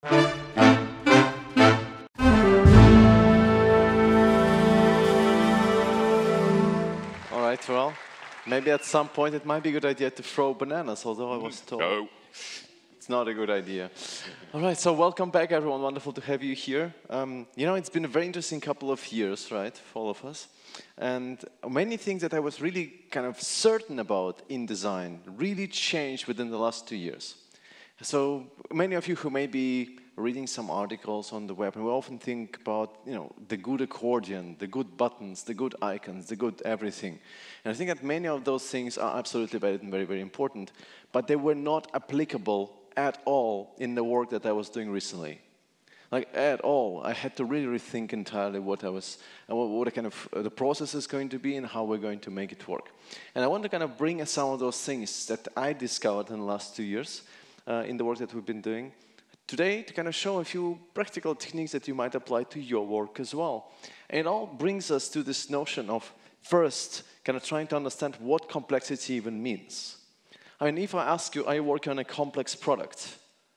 All right, well, maybe at some point it might be a good idea to throw bananas, although I was told No. it's not a good idea. All right, so welcome back, everyone. Wonderful to have you here. You know, it's been a very interesting couple of years, right, for all of us. And many things that I was really kind of certain about in design really changed within the last 2 years. So many of you who may be reading some articles on the web, and we often think about, you know, the good accordion, the good buttons, the good icons, the good everything. And I think that many of those things are absolutely valid and very, very important, but they were not applicable at all in the work that I was doing recently. Like, at all. I had to really rethink entirely what kind of the process is going to be and how we're going to make it work. And I want to kind of bring some of those things that I discovered in the last 2 years in the work that we've been doing today to kind of show a few practical techniques that you might apply to your work as well. And it all brings us to this notion of first kind of trying to understand what complexity even means. I mean, if I ask you, are you working on a complex product?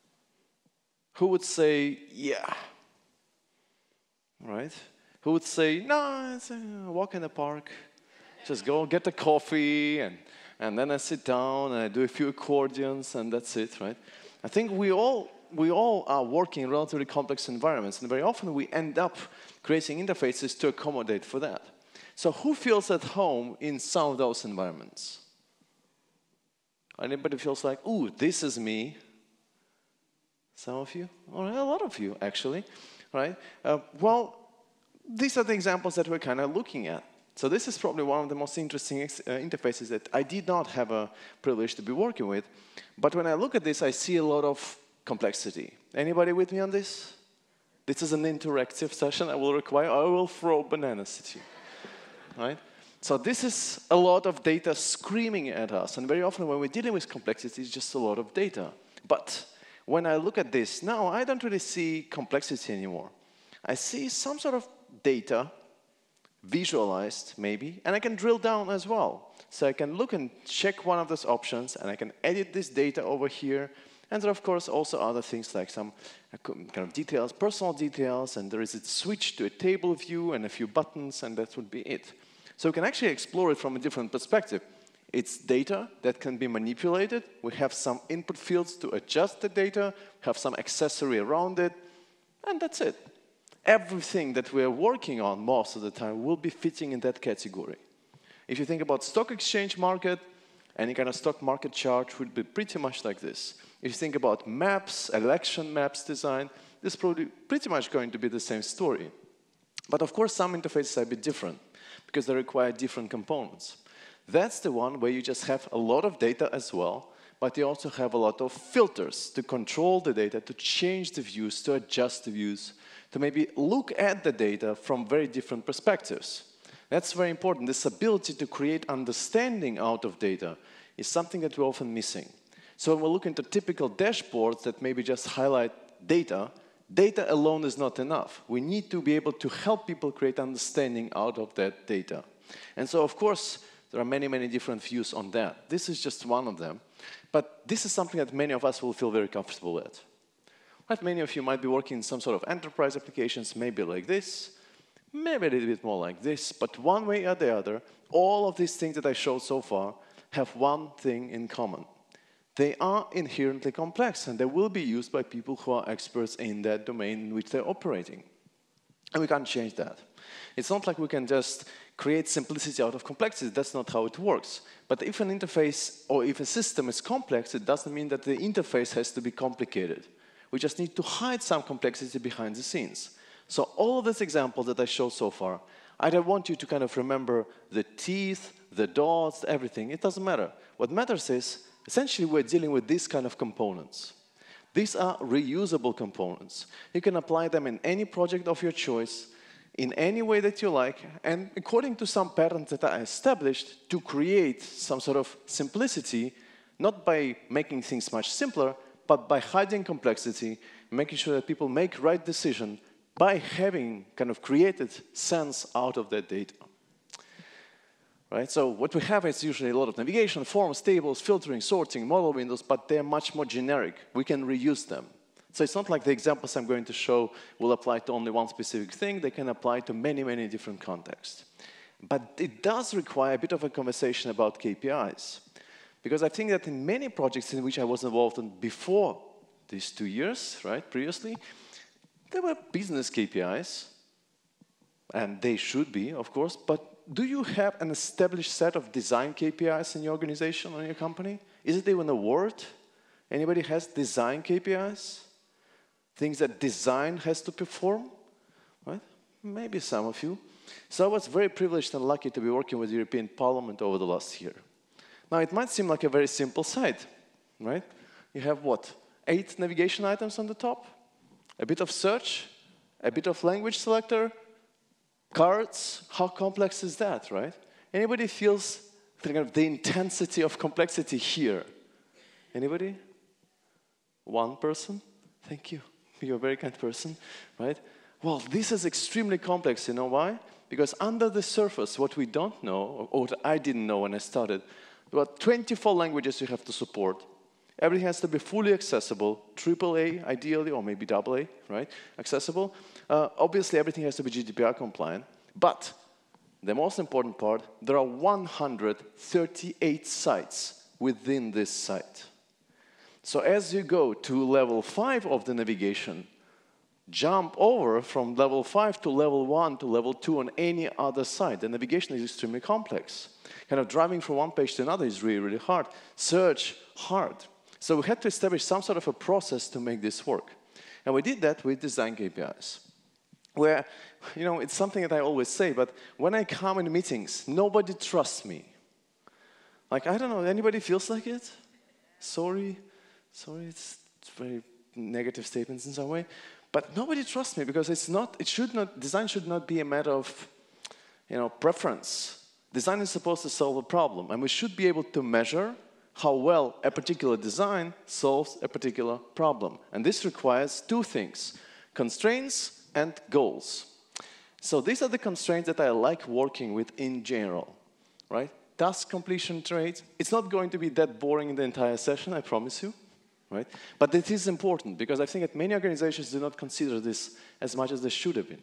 Who would say, yeah? Right? Who would say, no, it's a walk in the park. Just go get a coffee, and then I sit down, and I do a few accordions, and that's it, right? I think we all are working in relatively complex environments, and very often we end up creating interfaces to accommodate for that. So who feels at home in some of those environments? Anybody feels like, ooh, this is me? Some of you? Or a lot of you, actually, right? Well, these are the examples that we're kind of looking at. So this is probably one of the most interesting interfaces that I did not have a privilege to be working with. But when I look at this, I see a lot of complexity. Anybody with me on this? This is an interactive session. I will throw bananas at you, right? So this is a lot of data screaming at us. And very often when we're dealing with complexity, it's just a lot of data. But when I look at this, now I don't really see complexity anymore. I see some sort of data visualized, maybe, and I can drill down as well. So I can look and check one of those options, and I can edit this data over here. And there are, of course, also other things like some kind of details, personal details, and there is a switch to a table view and a few buttons, and that would be it. So we can actually explore it from a different perspective. It's data that can be manipulated. We have some input fields to adjust the data, have some accessory around it, and that's it. Everything that we're working on most of the time will be fitting in that category. If you think about stock exchange market, any kind of stock market chart would be pretty much like this. If you think about maps, election maps design, this is probably pretty much going to be the same story. But of course, some interfaces are a bit different because they require different components. That's the one where you just have a lot of data as well, but you also have a lot of filters to control the data, to change the views, to adjust the views, to maybe look at the data from very different perspectives. That's very important. This ability to create understanding out of data is something that we're often missing. So when we look into typical dashboards that maybe just highlight data, data alone is not enough. We need to be able to help people create understanding out of that data. And so, of course, there are many, many different views on that. This is just one of them. But this is something that many of us will feel very comfortable with. Right? Many of you might be working in some sort of enterprise applications, maybe like this, maybe a little bit more like this, but one way or the other, all of these things that I showed so far have one thing in common. They are inherently complex, and they will be used by people who are experts in that domain in which they're operating. And we can't change that. It's not like we can just create simplicity out of complexity. That's not how it works. But if an interface or if a system is complex, it doesn't mean that the interface has to be complicated. We just need to hide some complexity behind the scenes. So all of these examples that I showed so far, I don't want you to kind of remember the teeth, the dots, everything. It doesn't matter. What matters is, essentially, we're dealing with these kind of components. These are reusable components. You can apply them in any project of your choice, in any way that you like, and according to some patterns that are established to create some sort of simplicity, not by making things much simpler, but by hiding complexity, making sure that people make right decision by having kind of created sense out of that data. Right? So what we have is usually a lot of navigation, forms, tables, filtering, sorting, model windows, but they're much more generic. We can reuse them. So it's not like the examples I'm going to show will apply to only one specific thing. They can apply to many, many different contexts. But it does require a bit of a conversation about KPIs. Because I think that in many projects in which I was involved in before these 2 years, right, previously, there were business KPIs. And they should be, of course. But do you have an established set of design KPIs in your organization or in your company? Is it even a word? Anybody has design KPIs? Things that design has to perform, right? Maybe some of you. So I was very privileged and lucky to be working with the European Parliament over the last year. Now, it might seem like a very simple site, right? You have what? 8 navigation items on the top, a bit of search, a bit of language selector, cards. How complex is that, right? Anybody feels the intensity of complexity here? Anybody? One person? Thank you. You're a very kind person, right? Well, this is extremely complex. You know why? Because under the surface, what we don't know, or what I didn't know when I started, there are 24 languages you have to support. Everything has to be fully accessible, AAA ideally, or maybe AA, right? Accessible. Obviously, everything has to be GDPR compliant. But the most important part, there are 138 sites within this site. So as you go to level 5 of the navigation, jump over from level 5 to level 1 to level 2 on any other site. The navigation is extremely complex. Kind of driving from one page to another is really, really hard. Search, hard. So we had to establish some sort of a process to make this work. And we did that with design KPIs. Where, you know, it's something that I always say, but when I come in meetings, nobody trusts me. Like, I don't know, anybody feels like it? Sorry, it's very negative statements in some way. But nobody trusts me because design should not be a matter of, you know, preference. Design is supposed to solve a problem, and we should be able to measure how well a particular design solves a particular problem. And this requires 2 things, constraints and goals. So these are the constraints that I like working with in general, right? Task completion rate. It's not going to be that boring in the entire session, I promise you, right? But it is important because I think that many organizations do not consider this as much as they should have been.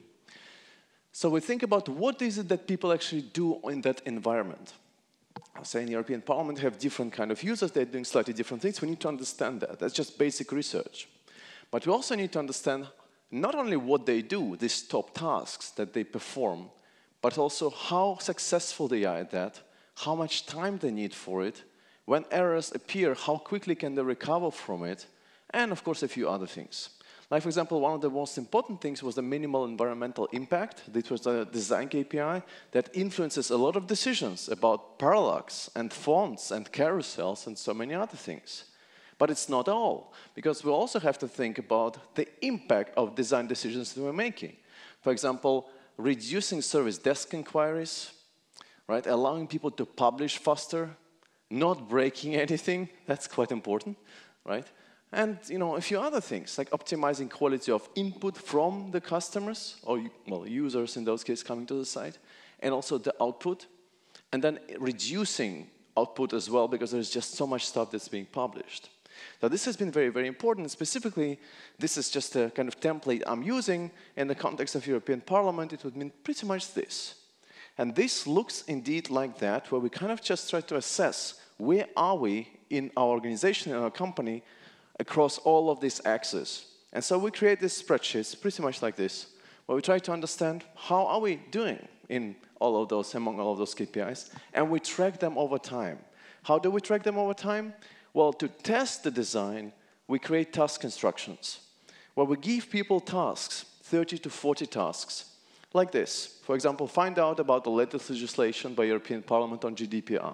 So we think about what is it that people actually do in that environment. I'll say in the European Parliament, we have different kind of users. They're doing slightly different things. We need to understand that. That's just basic research. But we also need to understand not only what they do, these top tasks that they perform, but also how successful they are at that, how much time they need for it, when errors appear, how quickly can they recover from it, and of course a few other things. Like, for example, one of the most important things was the minimal environmental impact. This was a design KPI that influences a lot of decisions about parallax and fonts and carousels and so many other things. But it's not all, because we also have to think about the impact of design decisions that we're making. For example, reducing service desk inquiries, right? Allowing people to publish faster, not breaking anything. That's quite important, right? And, you know, a few other things, like optimizing quality of input from the customers, or, well, users in those cases coming to the site, and also the output, and then reducing output as well, because there's just so much stuff that's being published. Now, this has been very, very important. Specifically, this is just a kind of template I'm using. In the context of European Parliament, it would mean pretty much this. And this looks indeed like that, where we kind of just try to assess where are we in our organization, in our company, across all of these axes. And so we create these spreadsheets, pretty much like this, where we try to understand how are we doing in all of those, among all of those KPIs, and we track them over time. How do we track them over time? Well, to test the design, we create task instructions, where we give people tasks, 30 to 40 tasks, like this. For example, find out about the latest legislation by European Parliament on GDPR,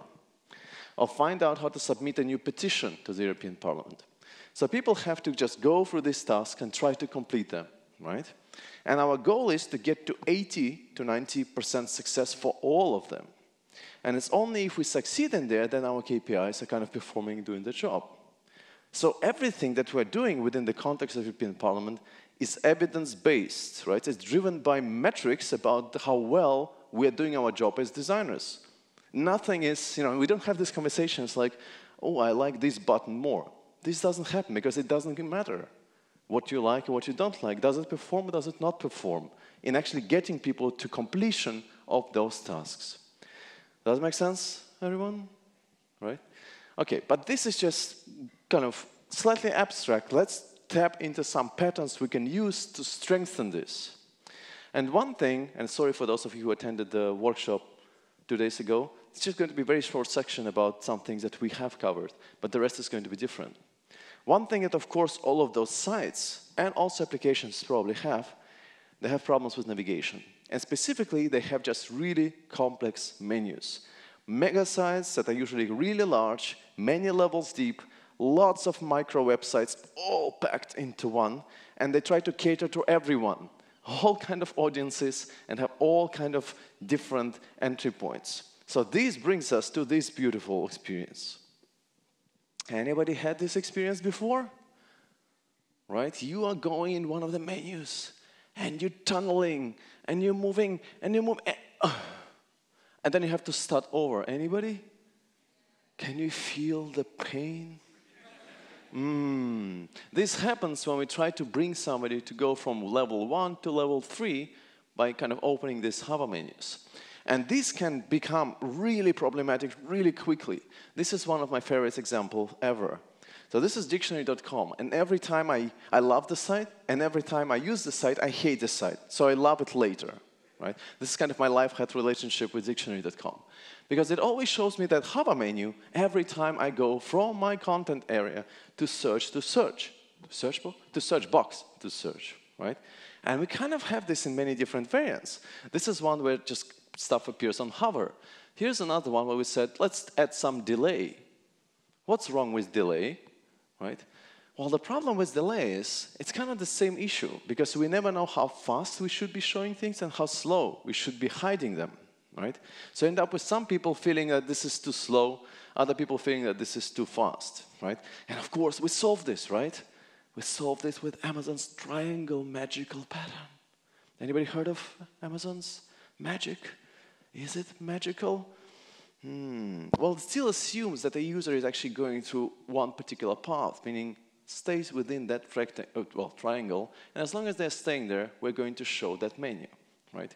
or find out how to submit a new petition to the European Parliament. So people have to just go through this task and try to complete them, right? And our goal is to get to 80 to 90% success for all of them. And it's only if we succeed in there, then our KPIs are kind of performing, doing the job. So everything that we're doing within the context of European Parliament is evidence-based, right? It's driven by metrics about how well we're doing our job as designers. Nothing is, you know, we don't have these conversations like, oh, I like this button more. This doesn't happen because it doesn't matter. what you like and what you don't like. Does it perform or does it not perform? In actually getting people to completion of those tasks. Does it make sense, everyone? Right? Okay, but this is just kind of slightly abstract. Let's tap into some patterns we can use to strengthen this. And one thing, and sorry for those of you who attended the workshop 2 days ago, it's just going to be a very short section about some things that we have covered, but the rest is going to be different. One thing that, of course, all of those sites and also applications probably have, they have problems with navigation. And specifically, they have just really complex menus. Mega sites that are usually really large, many levels deep, lots of micro websites all packed into one, and they try to cater to everyone, all kind of audiences, and have all kind of different entry points. So this brings us to this beautiful experience. Anybody had this experience before? Right? You are going in one of the menus, and you're tunneling, and you're moving, and you move, and then you have to start over. Anybody? Can you feel the pain? This happens when we try to bring somebody to go from level 1 to level 3 by kind of opening these hover menus. And this can become really problematic really quickly. This is one of my favorite examples ever. So this is dictionary.com, and every time I love the site, and every time I use the site, I hate the site. So I love it later. Right? This is kind of my life-hack relationship with dictionary.com. Because it always shows me that hover menu every time I go from my content area to search to search. Search box? To search box to search. Right? And we kind of have this in many different variants. This is one where just stuff appears on hover. Here's another one where we said, let's add some delay. What's wrong with delay? Right? Well, the problem with delay is it's kind of the same issue because we never know how fast we should be showing things and how slow we should be hiding them, right? So you end up with some people feeling that this is too slow, other people feeling that this is too fast, right? And of course, we solve this, right? We solve this with Amazon's triangle magical pattern. Anybody heard of Amazon's magic? Is it magical? Well, it still assumes that the user is actually going through one particular path, meaning stays within that triangle, and as long as they're staying there, we're going to show that menu, right?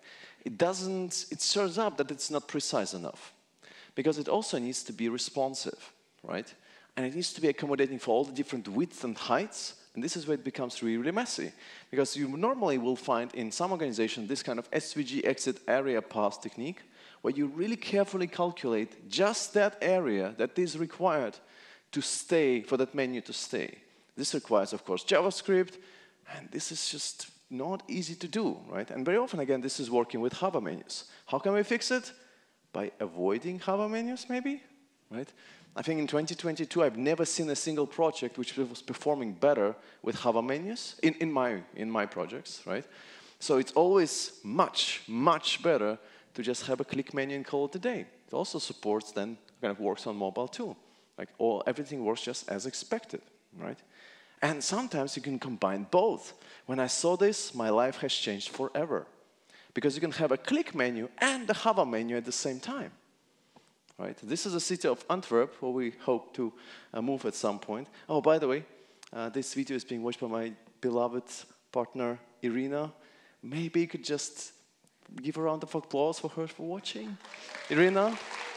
It shows up that it's not precise enough, because it also needs to be responsive, right? And it needs to be accommodating for all the different widths and heights, and this is where it becomes really, really messy, because you normally will find in some organizations this kind of SVG exit area path technique, where you really carefully calculate just that area that is required to stay, for that menu to stay. This requires, of course, JavaScript, and this is just not easy to do, right? And very often, again, this is working with hover menus. How can we fix it? By avoiding hover menus, maybe, right? I think in 2022, I've never seen a single project which was performing better with hover menus in my projects, right? So it's always much, much better to just have a click menu and call it a day. It also supports then, kind of works on mobile too. Like everything works just as expected, right? And sometimes you can combine both. When I saw this, my life has changed forever. Because you can have a click menu and a hover menu at the same time. Right? This is the city of Antwerp, where we hope to move at some point. Oh, by the way, this video is being watched by my beloved partner, Irina. Maybe you could just give a round of applause for her for watching. Irina?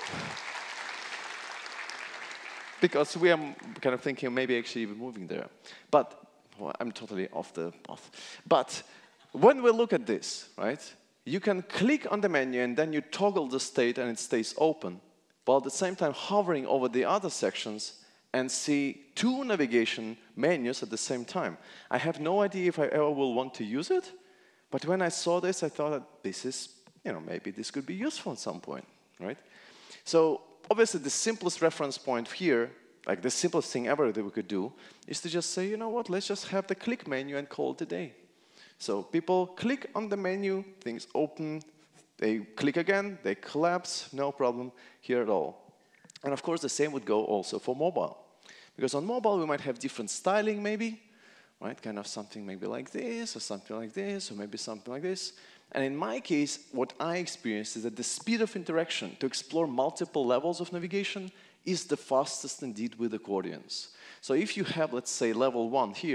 Because we are kind of thinking maybe actually even moving there. But, well, I'm totally off the path. But when we look at this, right, you can click on the menu and then you toggle the state and it stays open, while at the same time hovering over the other sections and see two navigation menus at the same time. I have no idea if I ever will want to use it, but when I saw this, I thought that this is, maybe this could be useful at some point, right? So obviously, the simplest reference point here, like the simplest thing ever that we could do, is to just say, you know what, let's just have the click menu and call it a day. So people click on the menu, things open, they click again, they collapse, no problem here at all. And of course, the same would go also for mobile. Because on mobile, we might have different styling maybe, right? Kind of something maybe like this, or something like this, or maybe something like this. And in my case, what I experienced is that the speed of interaction to explore multiple levels of navigation is the fastest indeed with accordions. So if you have, let's say, level 1 here,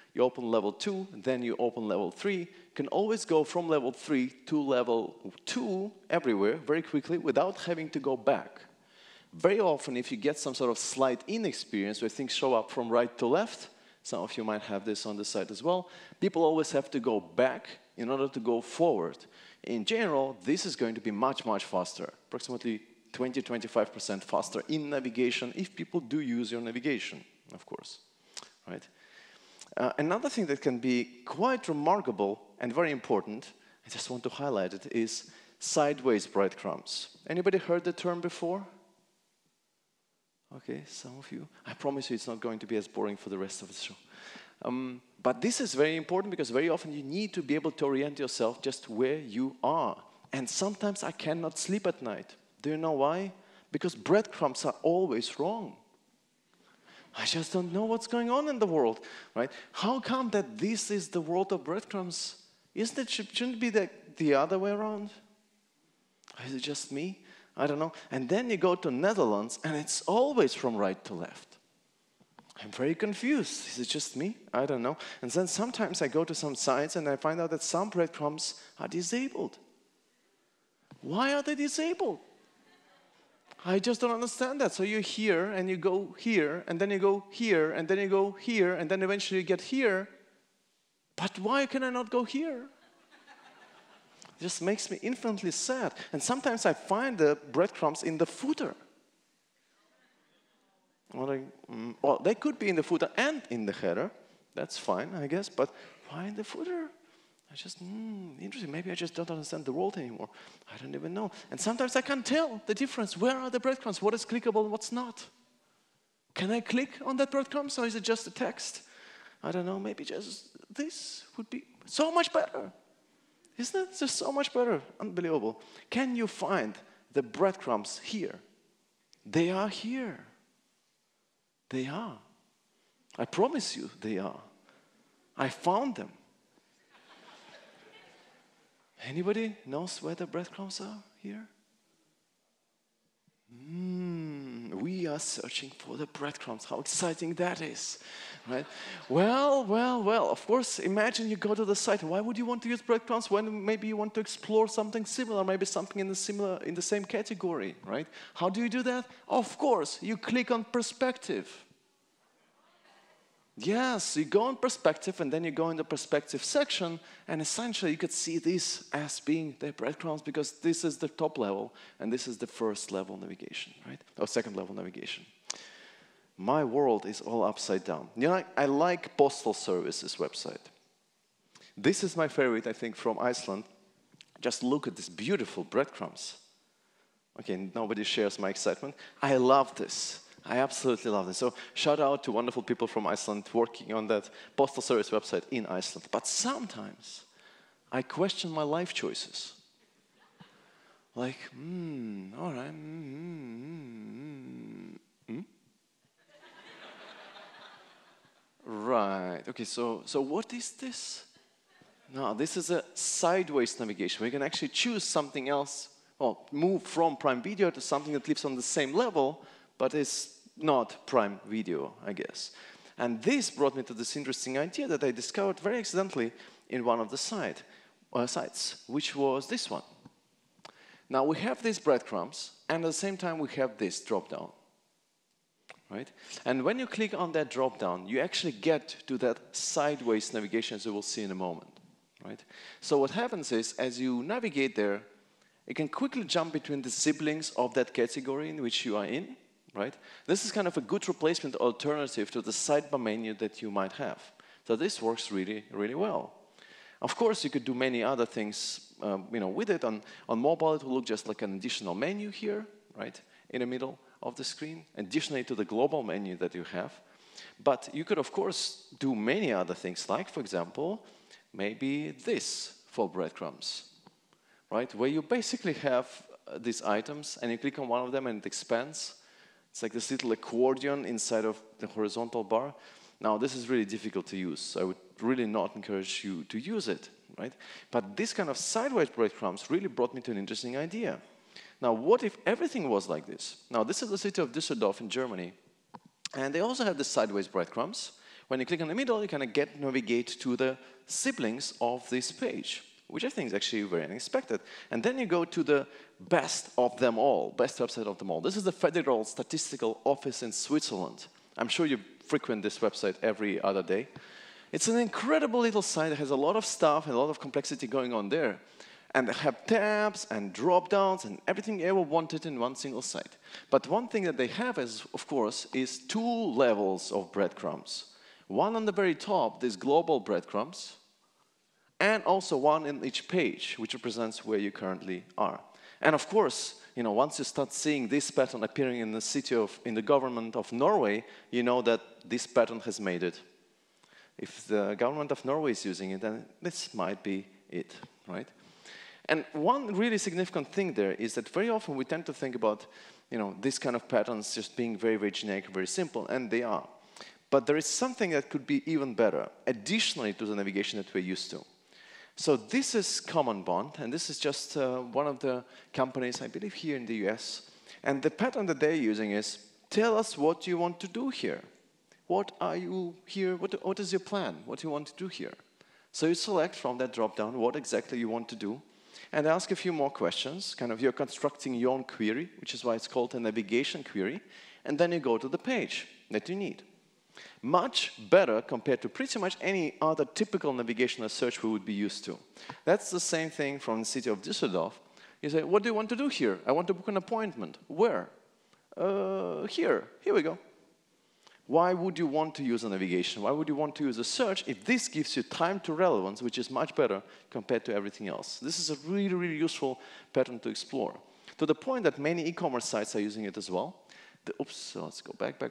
you open level 2, then you open level 3. You can always go from level 3 to level 2 everywhere very quickly without having to go back. Very often, if you get some sort of slide-in experience where things show up from right to left, some of you might have this on the side as well, people always have to go back in order to go forward. In general, this is going to be much, much faster, approximately 20–25% faster in navigation if people do use your navigation, of course, right? Another thing that can be quite remarkable and very important, I just want to highlight it, is sideways breadcrumbs. Anybody heard the term before? Okay, some of you. I promise you it's not going to be as boring for the rest of the show. But this is very important because very often you need to be able to orient yourself just where you are. And sometimes I cannot sleep at night. Do you know why? Because breadcrumbs are always wrong. I just don't know what's going on in the world, right? How come that this is the world of breadcrumbs? Shouldn't it be the other way around? Or is it just me? I don't know. And then you go to Netherlands and it's always from right to left. I'm very confused. Is it just me? I don't know. And then sometimes I go to some sites and I find out that some breadcrumbs are disabled. Why are they disabled? I just don't understand that. So you're here and you go here and then you go here and then you go here and then eventually you get here. But why can I not go here? It just makes me infinitely sad. And sometimes I find the breadcrumbs in the footer. Well, they could be in the footer and in the header. That's fine, I guess. But why in the footer? I just, interesting. Maybe I just don't understand the world anymore. I don't even know. And sometimes I can't tell the difference. Where are the breadcrumbs? What is clickable and what's not? Can I click on that breadcrumb or is it just a text? I don't know. Maybe just this would be so much better. Isn't it just so much better? Unbelievable. Can you find the breadcrumbs here? They are here. They are. I promise you they are. I found them. Anybody knows where the breadcrumbs are here? We are searching for the breadcrumbs. How exciting that is, right? Well, of course, imagine you go to the site. Why would you want to use breadcrumbs when maybe you want to explore something similar, maybe something in the same category, right? How do you do that? Of course, you click on perspective. Yes, you go on perspective and then you go in the perspective section and essentially you could see this as being the breadcrumbs because this is the top level and this is the first level navigation, right? Or second level navigation. My world is all upside down. You know, I like Postal Service's website. This is my favorite, I think, from Iceland. Just look at these beautiful breadcrumbs. Okay, nobody shares my excitement. I love this. I absolutely love this. So shout out to wonderful people from Iceland working on that Postal Service website in Iceland. But sometimes I question my life choices. Like, all right. Right. Okay, so what is this? No, this is a sideways navigation. We can actually choose something else, well, move from Prime Video to something that lives on the same level, but is not Prime Video, I guess. And this brought me to this interesting idea that I discovered very accidentally in one of the sites, which was this one. Now we have these breadcrumbs, and at the same time we have this drop-down, right? And when you click on that drop-down, you actually get to that sideways navigation, as you will see in a moment, right? So what happens is, as you navigate there, you can quickly jump between the siblings of that category in which you are in, right? This is kind of a good replacement alternative to the sidebar menu that you might have. So this works really, really well. Of course, you could do many other things with it. On mobile, it will look just like an additional menu here, right, in the middle of the screen, additionally to the global menu that you have. But you could, of course, do many other things, like, for example, maybe this for breadcrumbs, right, where you basically have these items, and you click on one of them and it expands. It's like this little accordion inside of the horizontal bar. Now, this is really difficult to use, so I would really not encourage you to use it, right? But this kind of sideways breadcrumbs really brought me to an interesting idea. Now, what if everything was like this? Now, this is the city of Düsseldorf in Germany, and they also have the sideways breadcrumbs, When you click on the middle, you kind of navigate to the siblings of this page, which I think is actually very unexpected. And then you go to the best of them all, best website of them all. This is the Federal Statistical Office in Switzerland. I'm sure you frequent this website every other day. It's an incredible little site that has a lot of stuff and a lot of complexity going on there. And they have tabs and drop-downs and everything you ever wanted in one single site. But one thing that they have, of course, is 2 levels of breadcrumbs. One on the very top, these global breadcrumbs, and also one in each page, which represents where you currently are. And of course, once you start seeing this pattern appearing in the government of Norway, you know that this pattern has made it. If the government of Norway is using it, then this might be it, right? And one really significant thing there is that very often we tend to think about, these kind of patterns just being very, very generic, very simple, and they are. But there is something that could be even better, additionally to the navigation that we're used to. So this is Common Bond, and this is just one of the companies, I believe, here in the US. And the pattern that they're using is, tell us what you want to do here. What are you here? What is your plan? What do you want to do here? So you select from that drop-down what exactly you want to do, and ask a few more questions. Kind of you're constructing your own query, which is why it's called a navigation query, and then you go to the page that you need. Much better compared to pretty much any other typical navigational search we would be used to. That's the same thing from the city of Düsseldorf. You say, what do you want to do here? I want to book an appointment. Where? Here. Here we go. Why would you want to use a navigation? Why would you want to use a search if this gives you time to relevance, which is much better compared to everything else? This is a really, really useful pattern to explore, to the point that many e-commerce sites are using it as well. So let's go back.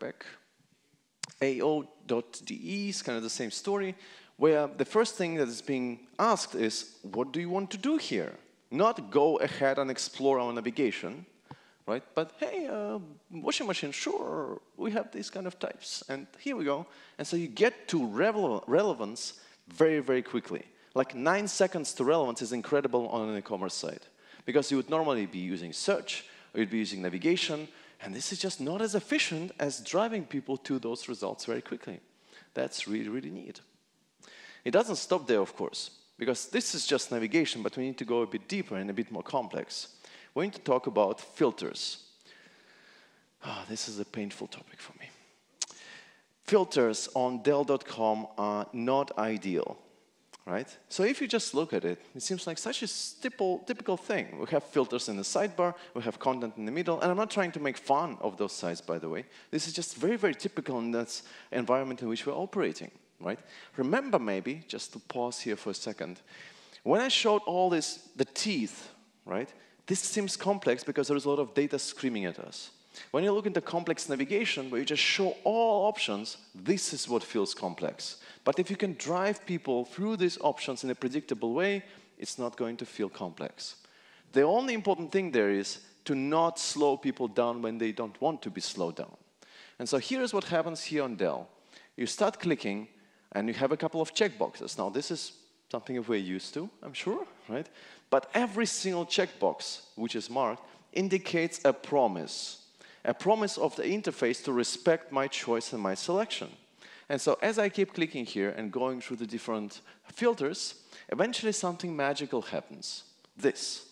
AO.de is kind of the same story, where the first thing that is being asked is, what do you want to do here? Not go ahead and explore our navigation, right? But hey, washing machine, sure, we have these kind of types, and here we go. And so you get to relevance very, very quickly. Like 9 seconds to relevance is incredible on an e-commerce site, because you would normally be using search, or you'd be using navigation, and this is just not as efficient as driving people to those results very quickly. That's really, really neat. It doesn't stop there, of course, because this is just navigation, but we need to go a bit deeper and a bit more complex. We need to talk about filters. This is a painful topic for me. Filters on Dell.com are not ideal, right? So if you just look at it, it seems like such a typical thing. We have filters in the sidebar, we have content in the middle, and I'm not trying to make fun of those sites, by the way. This is just very, very typical in that environment in which we're operating, right? Remember maybe, just to pause here for a second, when I showed all this, the teeth, right? This seems complex because there is a lot of data screaming at us. When you look into complex navigation, where you just show all options, this is what feels complex. But if you can drive people through these options in a predictable way, it's not going to feel complex. The only important thing there is to not slow people down when they don't want to be slowed down. And so here's what happens here on Dell. You start clicking, and you have a couple of checkboxes. Now, this is something that we're used to, I'm sure, right? But every single checkbox which is marked indicates a promise of the interface to respect my choice and my selection. And so as I keep clicking here and going through the different filters, eventually something magical happens. This.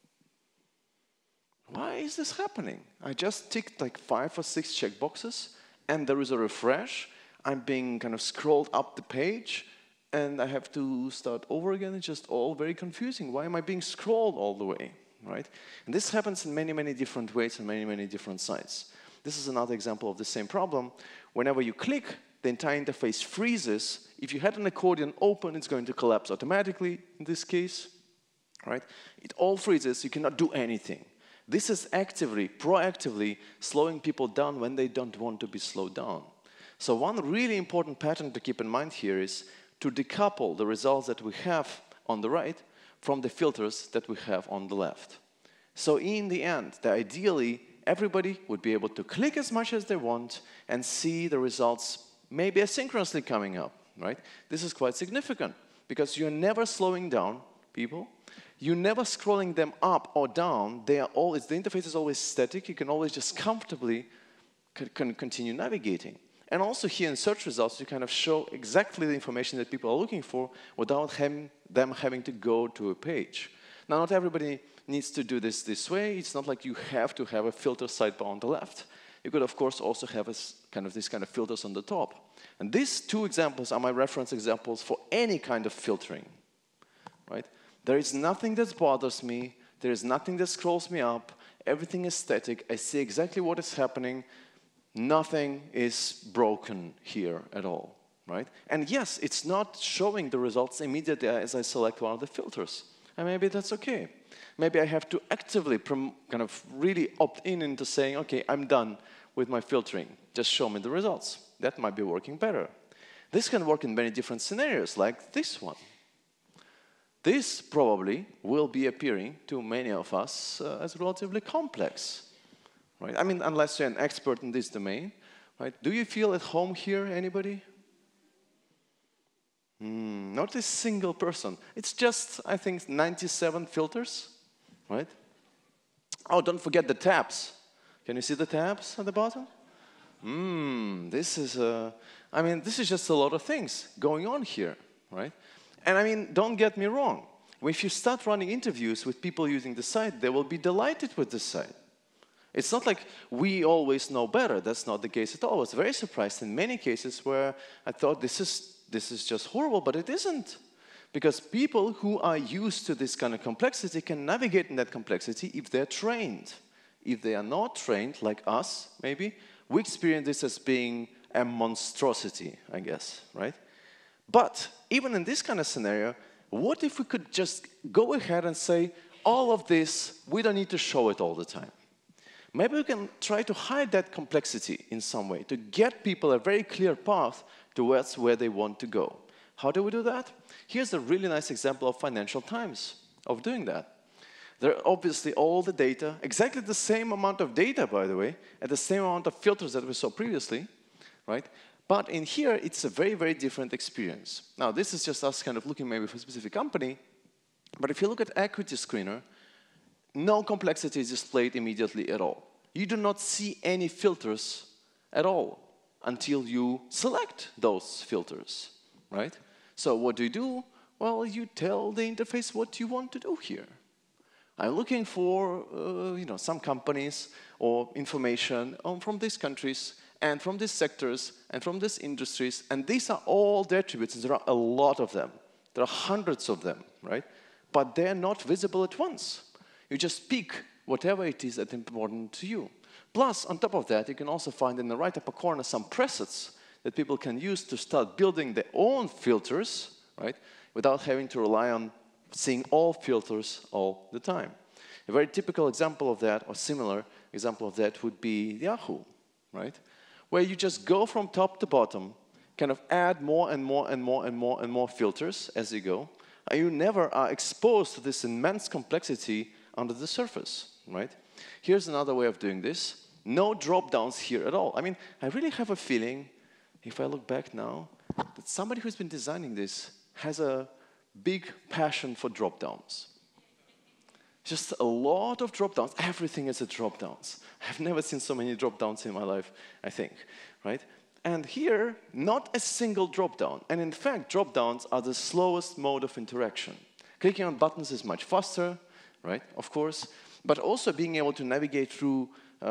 Why is this happening? I just ticked like 5 or 6 checkboxes, and there is a refresh. I'm being kind of scrolled up the page, and I have to start over again. It's just all very confusing. Why am I being scrolled all the way, right? And this happens in many, many different ways and many, many different sites. This is another example of the same problem. Whenever you click, the entire interface freezes. If you had an accordion open, it's going to collapse automatically in this case, right? It all freezes. You cannot do anything. This is actively, proactively slowing people down when they don't want to be slowed down. So one really important pattern to keep in mind here is to decouple the results that we have on the right from the filters that we have on the left. So in the end, ideally, everybody would be able to click as much as they want and see the results maybe asynchronously coming up, right? This is quite significant because you're never slowing down people. You're never scrolling them up or down. The interface is always static. You can always just comfortably continue navigating. And also here in search results, you kind of show exactly the information that people are looking for without them having to go to a page. Now, not everybody needs to do this way. It's not like you have to have a filter sidebar on the left. You could, of course, also have these kind of filters on the top. And these two examples are my reference examples for any kind of filtering, right? There is nothing that bothers me. There is nothing that scrolls me up. Everything is static. I see exactly what is happening. Nothing is broken here at all, right? And yes, it's not showing the results immediately as I select one of the filters. And maybe that's okay. Maybe I have to actively kind of really opt in into saying, okay, I'm done with my filtering. Just show me the results. That might be working better. This can work in many different scenarios, like this one. This probably will be appearing to many of us as relatively complex, right? I mean, unless you're an expert in this domain, right? Do you feel at home here, anybody? Not a single person. It's just, I think, 97 filters, right? Oh, don't forget the tabs. Can you see the tabs at the bottom? This is just a lot of things going on here, right? And I mean, don't get me wrong. If you start running interviews with people using the site, they will be delighted with the site. It's not like we always know better. That's not the case at all. I was very surprised in many cases where I thought this is just horrible, but it isn't. Because people who are used to this kind of complexity can navigate in that complexity if they're trained. If they are not trained, like us, maybe, we experience this as being a monstrosity, I guess, right? But even in this kind of scenario, what if we could just go ahead and say, all of this, we don't need to show it all the time. Maybe we can try to hide that complexity in some way, to get people a very clear path towards where they want to go. How do we do that? Here's a really nice example of Financial Times of doing that. There are obviously all the data, exactly the same amount of data, by the way, and the same amount of filters that we saw previously, right? But in here, it's a very, very different experience. Now, this is just us kind of looking maybe for a specific company, but if you look at Equity Screener, no complexity is displayed immediately at all. You do not see any filters at all until you select those filters, right? So what do? Well, you tell the interface what you want to do here. I'm looking for some companies or information from these countries and from these sectors and from these industries, and these are all the attributes, and there are a lot of them. There are hundreds of them, right? But they're not visible at once. You just pick whatever it is that's important to you. Plus, on top of that, you can also find in the right upper corner some presets that people can use to start building their own filters, right? Without having to rely on seeing all filters all the time. A very typical example of that, or similar example of that, would be Yahoo, right? Where you just go from top to bottom, kind of add more and more and more and more and more filters as you go, and you never are exposed to this immense complexity under the surface, right? Here's another way of doing this. No drop-downs here at all. I mean, I really have a feeling, if I look back now, that somebody who's been designing this has a big passion for drop-downs. Just a lot of drop-downs. Everything is a drop-downs. I've never seen so many drop-downs in my life, I think, right? And here, not a single drop-down. And in fact, drop-downs are the slowest mode of interaction. Clicking on buttons is much faster, right, of course, but also being able to navigate through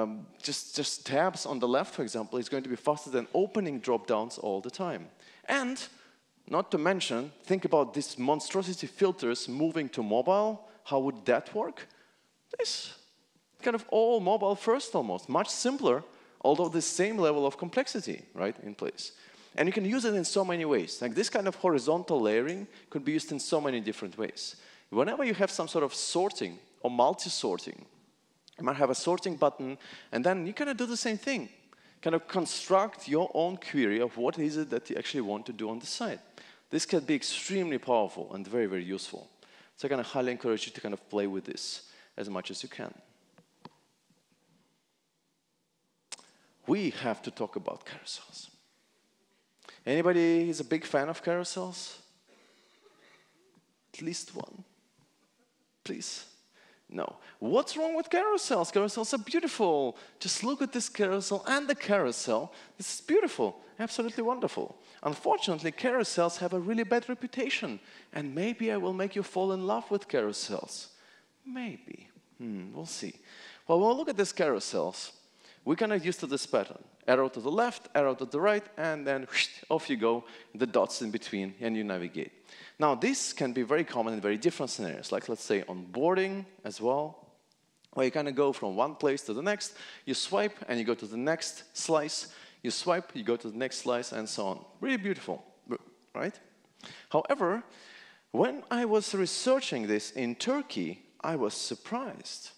just tabs on the left, for example, is going to be faster than opening drop-downs all the time. And not to mention, think about these monstrosity filters moving to mobile. How would that work? This kind of all mobile first almost, much simpler, although the same level of complexity, right, in place. And you can use it in so many ways. Like this kind of horizontal layering could be used in so many different ways. Whenever you have some sort of sorting or multi-sorting, you might have a sorting button, and then you kind of do the same thing. Kind of construct your own query of what is it that you actually want to do on the site. This can be extremely powerful and very, very useful. So I kind of highly encourage you to kind of play with this as much as you can. We have to talk about carousels. Anybody is a big fan of carousels? At least one. Please. No. What's wrong with carousels? Carousels are beautiful. Just look at this carousel and the carousel. This is beautiful, absolutely wonderful. Unfortunately, carousels have a really bad reputation. And maybe I will make you fall in love with carousels. Maybe. We'll see. Well, when we look at these carousels, we're kind of used to this pattern. Arrow to the left, arrow to the right, and then off you go, the dots in between, and you navigate. Now, this can be very common in very different scenarios, like let's say on boarding as well, where you kind of go from one place to the next, you swipe, and you go to the next slice, you swipe, you go to the next slice, and so on. Really beautiful, right? However, when I was researching this in Turkey, I was surprised.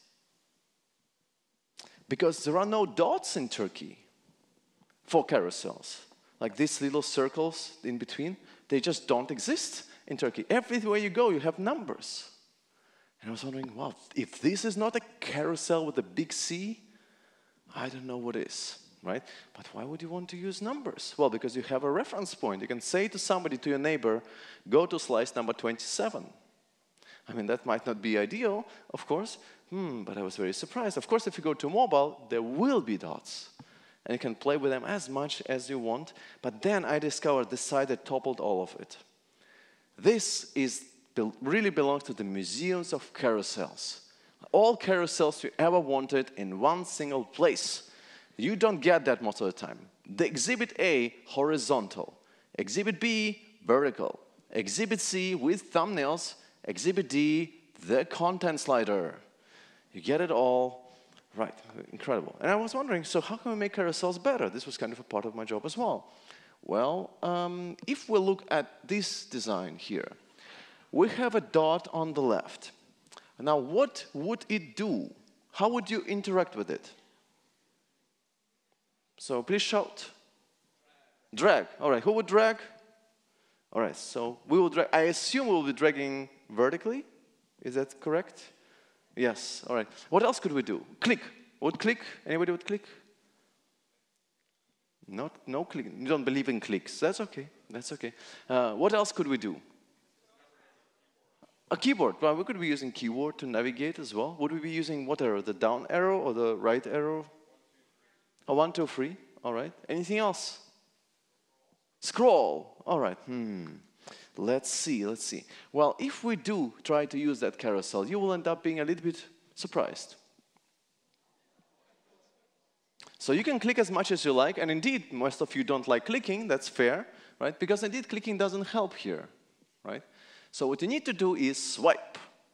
Because there are no dots in Turkey for carousels. Like these little circles in between, they just don't exist in Turkey. Everywhere you go, you have numbers. And I was wondering, wow, if this is not a carousel with a big C, I don't know what is, right? But why would you want to use numbers? Well, because you have a reference point. You can say to somebody, to your neighbor, go to slice number 27. I mean, that might not be ideal, of course, but I was very surprised. Of course, if you go to mobile, there will be dots. And you can play with them as much as you want. But then I discovered the site that toppled all of it. This really belongs to the museums of carousels. All carousels you ever wanted in one single place. You don't get that most of the time. The Exhibit A, horizontal. Exhibit B, vertical. Exhibit C, with thumbnails. Exhibit D, the content slider. You get it all right. Incredible. And I was wondering, so how can we make carousels better? This was kind of a part of my job as well. Well, if we look at this design here, we have a dot on the left. Now, what would it do? How would you interact with it? So please shout. Drag. All right, who would drag? All right, so we will drag. I assume we will be dragging vertically. Is that correct? Yes, all right. What else could we do? Click. Would click? Anybody would click? No click. You don't believe in clicks. That's okay. That's okay. What else could we do? A keyboard. Well, we could be using keyboard to navigate as well. Would we be using what arrow? The down arrow or the right arrow? 1, 2, 3. All right. Anything else? Scroll. All right. Let's see. Well, if we do try to use that carousel, you will end up being a little bit surprised. So you can click as much as you like, and indeed, most of you don't like clicking. That's fair, right? Because indeed, clicking doesn't help here, right? So what you need to do is swipe,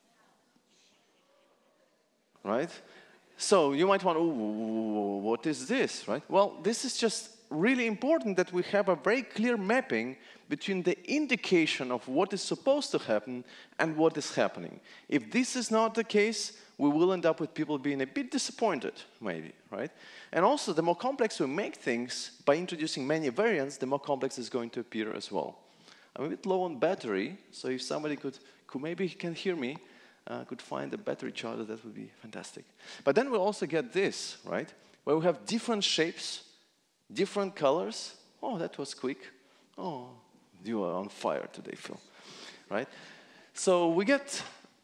right? So you might want, oh, what is this, right? Well, this is just really important that we have a very clear mapping between the indication of what is supposed to happen and what is happening. If this is not the case, we will end up with people being a bit disappointed, maybe, right? And also, the more complex we make things by introducing many variants, the more complex it's going to appear as well. I'm a bit low on battery, so if somebody could maybe can hear me, could find a battery charger, that would be fantastic. But then we'll also get this, right? Where we have different shapes, different colors. Oh, that was quick. Oh, you are on fire today, Phil. Right? So we get,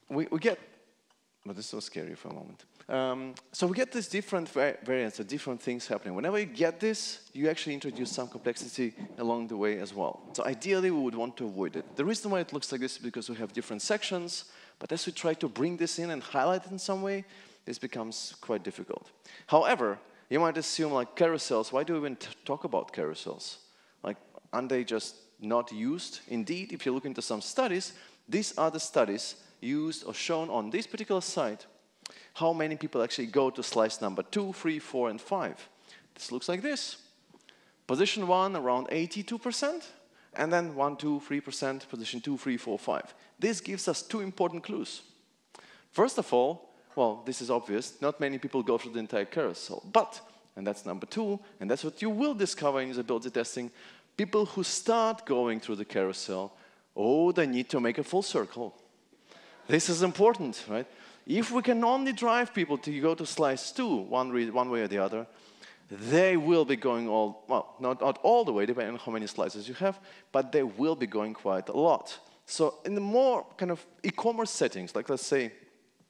but this was scary for a moment. So we get these different variants of different things happening. Whenever you get this, you actually introduce some complexity along the way as well. So ideally, we would want to avoid it. The reason why it looks like this is because we have different sections, but as we try to bring this in and highlight it in some way, this becomes quite difficult. However, you might assume, like, carousels, why do we even talk about carousels? Like, aren't they just not used? Indeed, if you look into some studies, these are the studies used or shown on this particular site, how many people actually go to slice number 2, 3, 4, and 5. This looks like this. Position 1, around 82%, and then 1, 2, 3%, position 2, 3, 4, 5. This gives us two important clues. First of all, well, this is obvious, not many people go through the entire carousel, but, and that's number 2, and that's what you will discover in usability testing, people who start going through the carousel, oh, they need to make a full circle. This is important, right? If we can only drive people to go to slice 2, one way or the other, they will be going not all the way, depending on how many slices you have, but they will be going quite a lot. So in the more kind of e-commerce settings, like let's say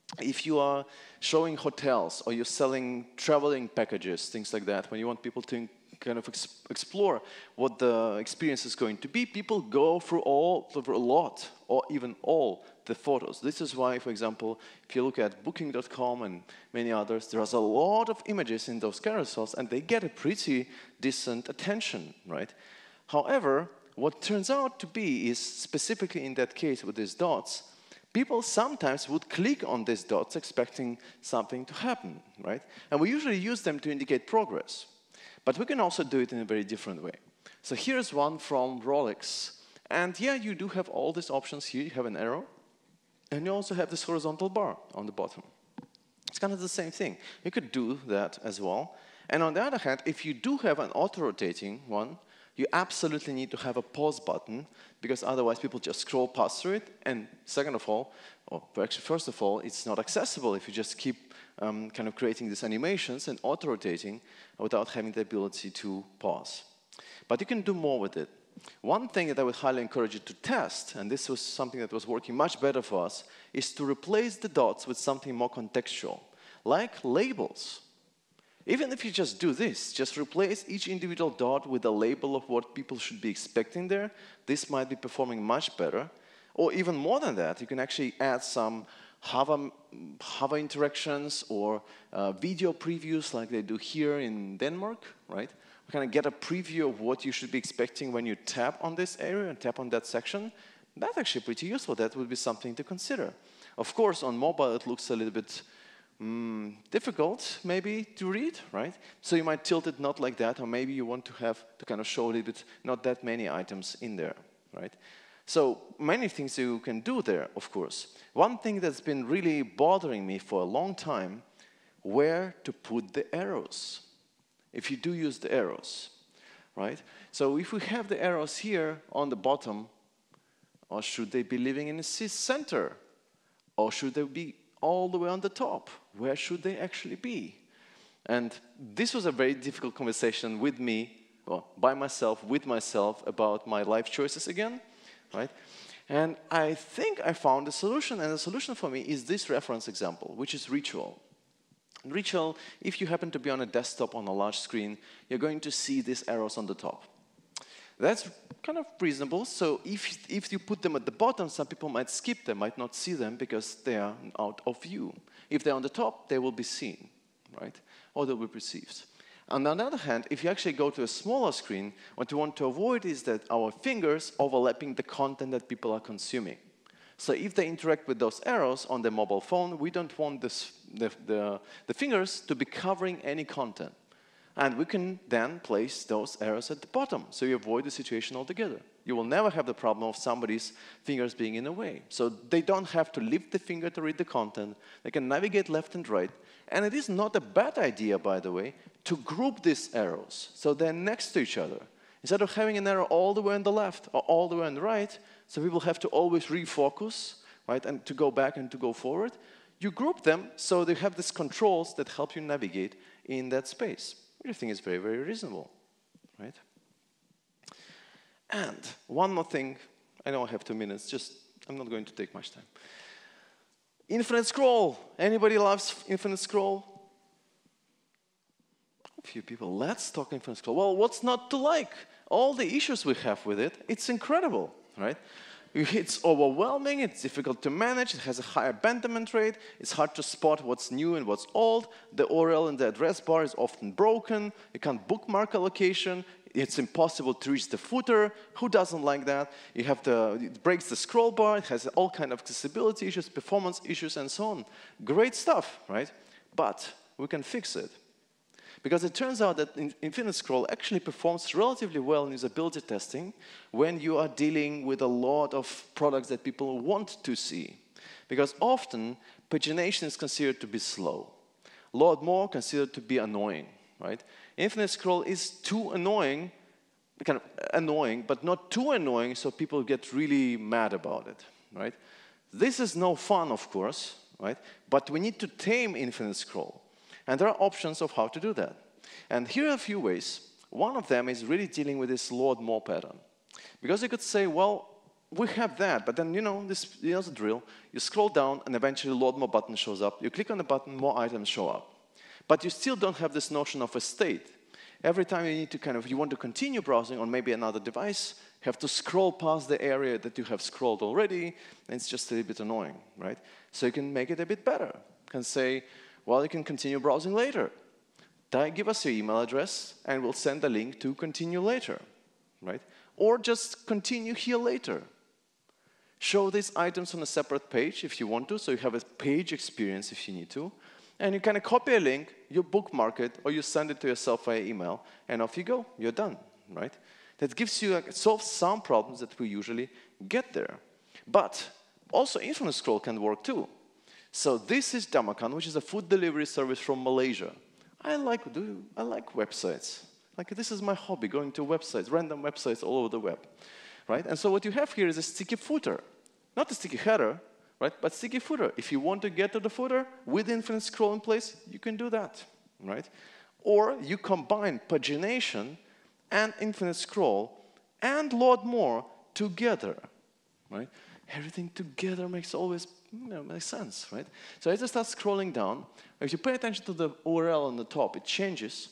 if you are showing hotels or you're selling traveling packages, things like that, when you want people to kind of explore what the experience is going to be, people go through a lot or even all the photos. This is why, for example, if you look at Booking.com and many others, there's a lot of images in those carousels and they get a pretty decent attention, right? However, what turns out to be is, specifically in that case with these dots, people sometimes would click on these dots expecting something to happen, right? And we usually use them to indicate progress. But we can also do it in a very different way. So here's one from Rolex. And yeah, you do have all these options here. You have an arrow. And you also have this horizontal bar on the bottom. It's kind of the same thing. You could do that as well. And on the other hand, if you do have an auto-rotating one, you absolutely need to have a pause button, because otherwise people just scroll past through it. And second of all, or actually first of all, it's not accessible if you just keep kind of creating these animations and auto-rotating without having the ability to pause. But you can do more with it. One thing that I would highly encourage you to test, and this was something that was working much better for us, is to replace the dots with something more contextual, like labels. Even if you just do this, just replace each individual dot with a label of what people should be expecting there, this might be performing much better. Or even more than that, you can actually add some hover interactions or video previews like they do here in Denmark, right? We kind of get a preview of what you should be expecting when you tap on this area and tap on that section. That's actually pretty useful. That would be something to consider. Of course, on mobile, it looks a little bit difficult, maybe, to read, right? So you might tilt it not like that, or maybe you want to have to kind of show a little bit, not that many items in there, right? So many things you can do there, of course. One thing that's been really bothering me for a long time, where to put the arrows, if you do use the arrows, right? So if we have the arrows here on the bottom, or should they be living in the center? Or should they be all the way on the top? Where should they actually be? And this was a very difficult conversation with me, well, by myself, with myself, about my life choices again, right? And I think I found a solution, and the solution for me is this reference example, which is Ritual. In Ritual, if you happen to be on a desktop on a large screen, you're going to see these arrows on the top. That's kind of reasonable. So if you put them at the bottom, some people might skip them, might not see them because they are out of view. If they're on the top, they will be seen, right? Or they'll be perceived. On the other hand, if you actually go to a smaller screen, what you want to avoid is that our fingers overlapping the content that people are consuming. So if they interact with those arrows on their mobile phone, we don't want the fingers to be covering any content. And we can then place those arrows at the bottom, so you avoid the situation altogether. You will never have the problem of somebody's fingers being in the way. So they don't have to lift the finger to read the content. They can navigate left and right. And it is not a bad idea, by the way, to group these arrows so they're next to each other. Instead of having an arrow all the way on the left or all the way on the right, so people have to always refocus, right, and to go back and to go forward, you group them so they have these controls that help you navigate in that space. Which I think is very, very reasonable, right? And one more thing, I know I have 2 minutes, I'm not going to take much time. Infinite scroll. Anybody loves infinite scroll? A few people. Let's talk infinite scroll. Well, what's not to like? All the issues we have with it, it's incredible, right? It's overwhelming, it's difficult to manage, it has a high abandonment rate, it's hard to spot what's new and what's old, the URL in the address bar is often broken, you can't bookmark a location, it's impossible to reach the footer. Who doesn't like that? It breaks the scroll bar, it has all kinds of accessibility issues, performance issues, and so on. Great stuff, right? But we can fix it. Because it turns out that Infinite Scroll actually performs relatively well in usability testing when you are dealing with a lot of products that people want to see. Because often, pagination is considered to be slow. A lot more considered to be annoying, right? Infinite Scroll is too annoying, kind of annoying, but not too annoying so people get really mad about it, right? This is no fun, of course, right? But we need to tame Infinite Scroll. And there are options of how to do that. And here are a few ways. One of them is really dealing with this Lord More pattern. Because you could say, well, we have that, but then, you know the drill. You scroll down, and eventually load more button shows up. You click on the button, more items show up. But you still don't have this notion of a state. Every time you need to you want to continue browsing on maybe another device, you have to scroll past the area that you have scrolled already, and it's just a little bit annoying, right? So you can make it a bit better. You can say, well, you can continue browsing later. Give us your email address, and we'll send a link to continue later, right? Or just continue here later. Show these items on a separate page if you want to, so you have a page experience if you need to. And you kind of copy a link, you bookmark it, or you send it to yourself via email, and off you go. You're done, right? That gives you, solves some problems that we usually get there. But also infinite scroll can work too. So this is Damakan, which is a food delivery service from Malaysia. I like websites. Like, this is my hobby, going to websites, random websites all over the web, right? And so what you have here is a sticky footer. Not a sticky header, right, but sticky footer. If you want to get to the footer with infinite scroll in place, you can do that, right? Or you combine pagination and infinite scroll and load more together, right? Everything together makes sense, right? So as I start scrolling down, if you pay attention to the URL on the top, it changes,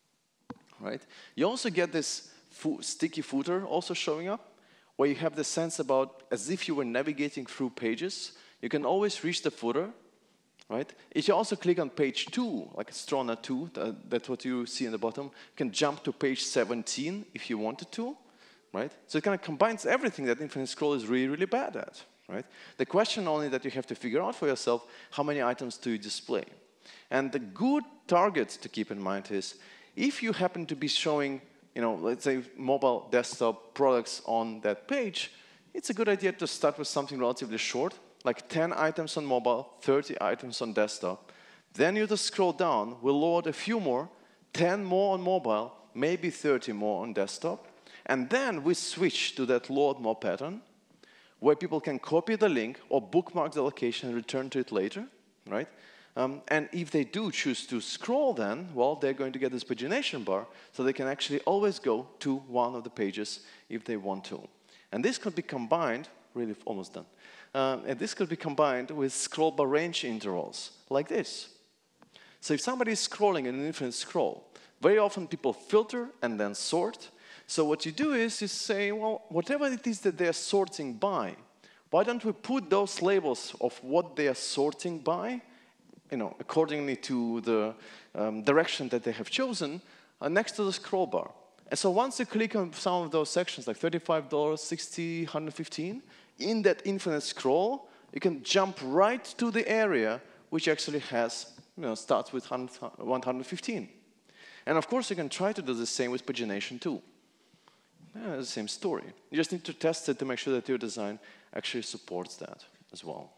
right? You also get this sticky footer also showing up, where you have the sense about as if you were navigating through pages. You can always reach the footer, right? If you also click on page 2, like Strona 2, that's what you see in the bottom, you can jump to page 17 if you wanted to, right? So it kind of combines everything that infinite scroll is really, really bad at, right? The question only that you have to figure out for yourself, how many items do you display? And the good target to keep in mind is, if you happen to be showing, let's say mobile desktop products on that page, it's a good idea to start with something relatively short, like 10 items on mobile, 30 items on desktop. Then you just scroll down, we'll load a few more, 10 more on mobile, maybe 30 more on desktop. And then we switch to that load more pattern, where people can copy the link or bookmark the location and return to it later, right? And if they do choose to scroll then, well, they're going to get this pagination bar, so they can actually always go to one of the pages if they want to. And this could be combined, really almost done, and this could be combined with scroll bar range intervals, like this. So if somebody is scrolling in an infinite scroll, very often people filter and then sort. So what you do is you say, well, whatever it is that they're sorting by, why don't we put those labels of what they are sorting by, accordingly to the direction that they have chosen, next to the scroll bar. And so once you click on some of those sections, like $35, $60, $115, in that infinite scroll, you can jump right to the area which actually has, starts with 115. And of course, you can try to do the same with pagination too. Yeah, the same story. You just need to test it to make sure that your design actually supports that as well.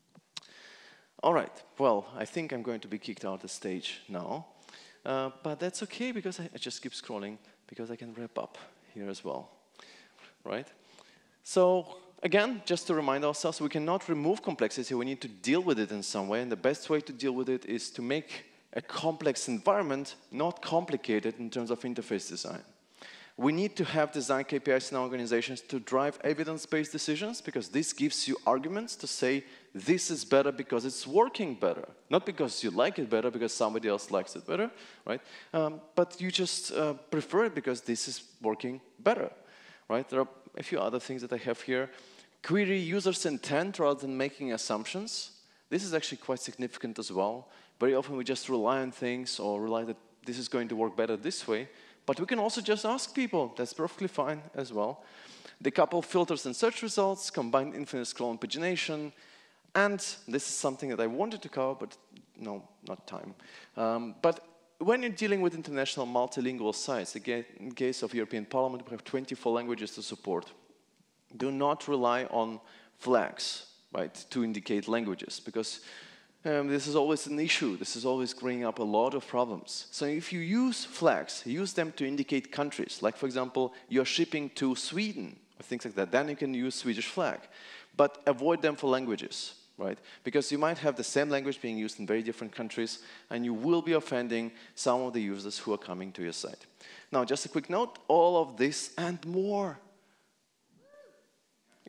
All right, well, I think I'm going to be kicked out of the stage now. But that's okay, because I just keep scrolling, because I can wrap up here as well, right? So again, just to remind ourselves, we cannot remove complexity. We need to deal with it in some way. And the best way to deal with it is to make a complex environment not complicated in terms of interface design. We need to have design KPIs in our organizations to drive evidence-based decisions, because this gives you arguments to say this is better because it's working better. Not because you like it better, because somebody else likes it better, right? But you just prefer it because this is working better, right? There are a few other things that I have here. Query users' intent rather than making assumptions. This is actually quite significant as well. Very often we just rely on things, or rely that this is going to work better this way. But we can also just ask people. That's perfectly fine as well. Decouple filters and search results, combine infinite scroll and pagination. And this is something that I wanted to cover, but no, not time. But when you're dealing with international multilingual sites, again, in case of European Parliament, we have 24 languages to support. Do not rely on flags, right, to indicate languages, because this is always an issue. This is always bringing up a lot of problems. So if you use flags, use them to indicate countries. Like, for example, you're shipping to Sweden, or things like that. Then you can use Swedish flag. But avoid them for languages, right? Because you might have the same language being used in very different countries, and you will be offending some of the users who are coming to your site. Now, just a quick note, all of this and more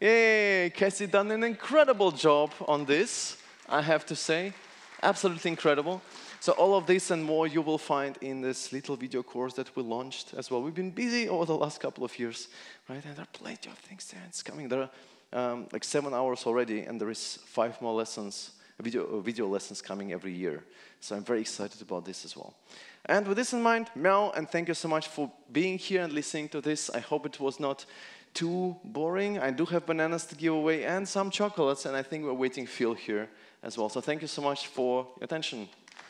Yay, Cassie done an incredible job on this, I have to say. Absolutely incredible. So all of this and more you will find in this little video course that we launched as well. We've been busy over the last couple of years, right? And there are plenty of things there. It's coming. There are like 7 hours already, and there is 5 more lessons, video lessons coming every year. So I'm very excited about this as well. And with this in mind, Mel, and thank you so much for being here and listening to this. I hope it was not too boring. I do have bananas to give away and some chocolates, and I think we're waiting Phil here as well. So thank you so much for your attention.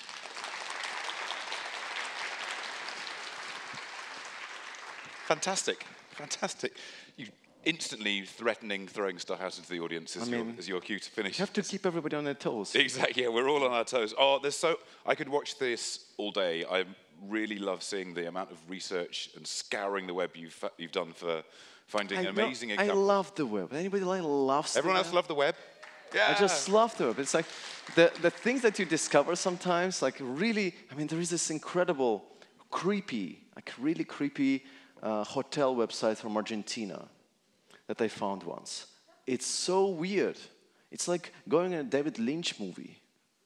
Fantastic, fantastic. You instantly threatening throwing stuff out into the audience as your cue to finish. You have to keep everybody on their toes. Exactly, yeah, we're all on our toes. Oh, I could watch this all day. I really love seeing the amount of research and scouring the web you've done for finding amazing examples. I love the web. Anybody loves Everyone else love the web? Yeah. I just love the web. It's like the things that you discover sometimes, like really, I mean, there is this incredible, really creepy hotel website from Argentina that I found once. It's so weird. It's like going in a David Lynch movie.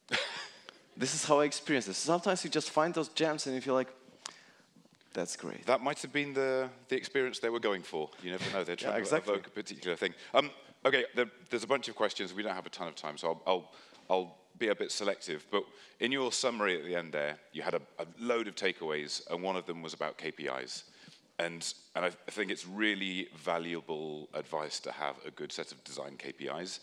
This is how I experience this. Sometimes you just find those gems and you feel like, that's great. That might have been the experience they were going for. You never know. They're trying to evoke a particular thing. Okay, there's a bunch of questions. We don't have a ton of time, so I'll be a bit selective. But in your summary at the end there, you had a load of takeaways, and one of them was about KPIs. And I think it's really valuable advice to have a good set of design KPIs.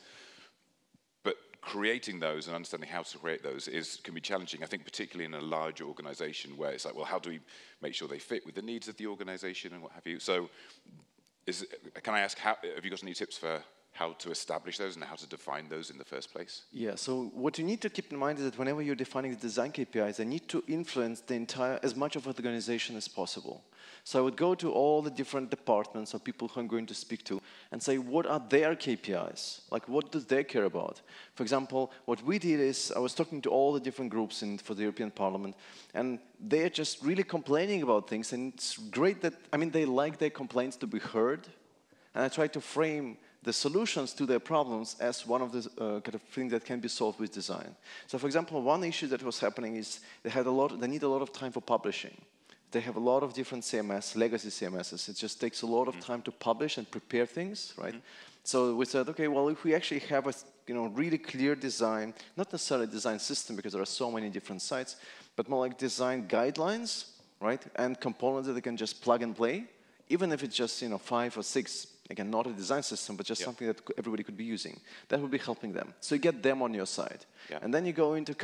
But creating those and understanding how to create those can be challenging, I think, particularly in a large organization where it's like, well, how do we make sure they fit with the needs of the organization and what have you? So can I ask, have you got any tips for how to establish those and how to define those in the first place? Yeah, so what you need to keep in mind is that whenever you're defining the design KPIs, they need to influence as much of the organization as possible. So I would go to all the different departments or people who I'm going to speak to and say, what are their KPIs? Like, what do they care about? For example, what we did is I was talking to all the different groups for the European Parliament, and they're just really complaining about things, and it's great that, I mean, they like their complaints to be heard, and I try to frame the solutions to their problems as one of the kind of things that can be solved with design. So, for example, one issue that was happening is they need a lot of time for publishing. They have a lot of different CMS, legacy CMSs. It just takes a lot of time to publish and prepare things, right? So we said, okay, well, if we actually have a really clear design, not necessarily design system because there are so many different sites, but more like design guidelines, right? And components that they can just plug and play, even if it's just 5 or 6. Again, not a design system, but just something that everybody could be using. That would be helping them. So you get them on your side. Yeah. And then you go into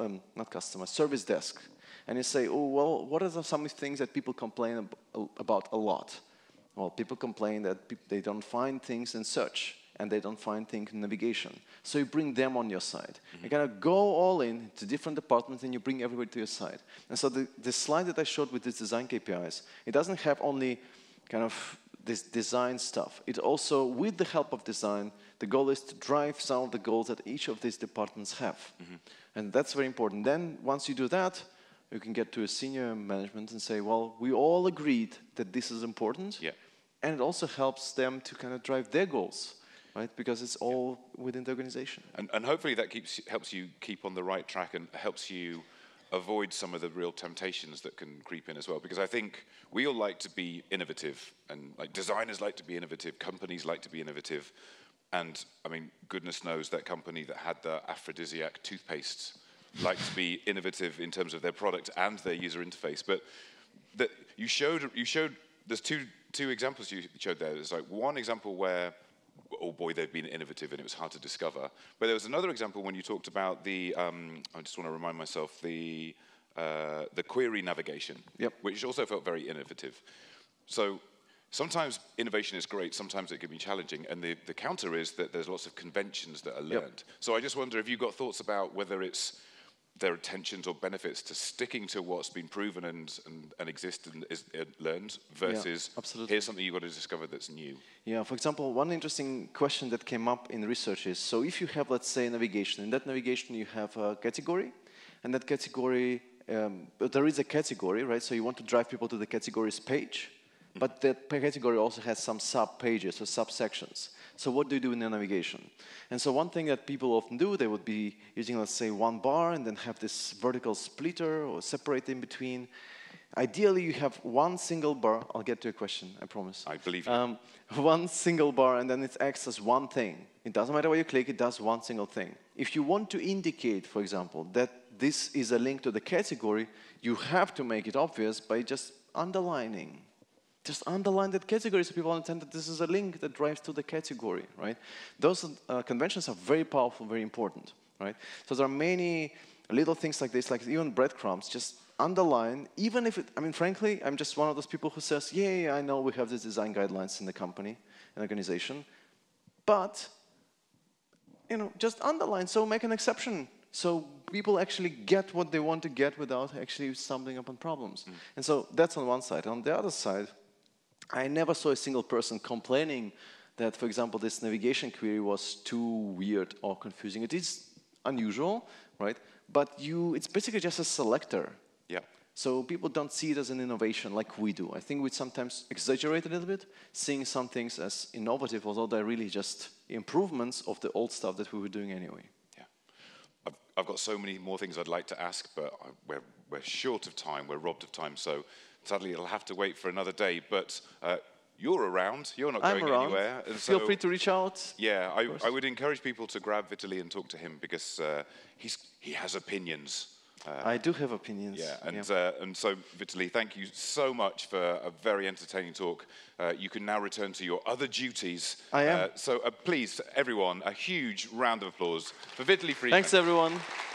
service desk. And you say, oh, well, what are some things that people complain about a lot? Well, people complain that they don't find things in search, and they don't find things in navigation. So you bring them on your side. You kind of go all in to different departments, and you bring everybody to your side. And so the slide that I showed with these design KPIs, it doesn't have only kind of this design stuff. It also, with the help of design, the goal is to drive some of the goals that each of these departments have. And that's very important. Then, once you do that, you can get to a senior management and say, well, we all agreed that this is important. Yeah. And it also helps them to kind of drive their goals, right? Because it's all within the organization. And hopefully that helps you keep on the right track and helps you avoid some of the real temptations that can creep in as well. Because I think we all like to be innovative, and like designers like to be innovative, companies like to be innovative. And I mean, goodness knows that company that had the aphrodisiac toothpastes like to be innovative in terms of their product and their user interface. But that you showed there's two examples you showed there. There's like one example where, oh boy, they've been innovative and it was hard to discover. But there was another example when you talked about the, I just want to remind myself, the query navigation, which also felt very innovative. So sometimes innovation is great, sometimes it can be challenging, and the counter is that there's lots of conventions that are learned. So I just wonder if you've got thoughts about whether there are tensions or benefits to sticking to what's been proven and exists and is learned versus here's something you've got to discover that's new. Yeah, for example, one interesting question that came up in research is, so if you have, let's say, navigation, in that navigation you have a category, and that category, there is a category, right? So you want to drive people to the categories page, but that category also has some sub-pages or subsections. So what do you do in the navigation? And so one thing that people often do, they would be using, let's say, one bar and then have this vertical splitter or separate in between. Ideally, you have one single bar. I'll get to a question, I promise. I believe you. One single bar, and then it acts as one thing. It doesn't matter where you click, it does one single thing. If you want to indicate, for example, that this is a link to the category, you have to make it obvious by just underlining. Just underline that category so people understand that this is a link that drives to the category, right? Those conventions are very powerful, very important, right? So there are many little things like this, like even breadcrumbs, just underline, even if it, I mean, frankly, I'm just one of those people who says, yeah, I know we have these design guidelines in the company and organization, but, just underline, so make an exception. So people actually get what they want to get without actually stumbling upon problems. And so that's on one side. On the other side, I never saw a single person complaining that, for example, this navigation query was too weird or confusing. It is unusual, right? But it's basically just a selector. Yeah. So people don't see it as an innovation like we do. I think we sometimes exaggerate a little bit, seeing some things as innovative, although they're really just improvements of the old stuff that we were doing anyway. Yeah. I've got so many more things I'd like to ask, but we're short of time, we're robbed of time, so sadly it'll have to wait for another day. But you're around, you're not going anywhere. And Feel free to reach out. Yeah, I would encourage people to grab Vitaly and talk to him because he has opinions. I do have opinions. Yeah, and so Vitaly, thank you so much for a very entertaining talk. You can now return to your other duties. I am. So please, everyone, a huge round of applause for Vitaly Friedman. Thanks, everyone.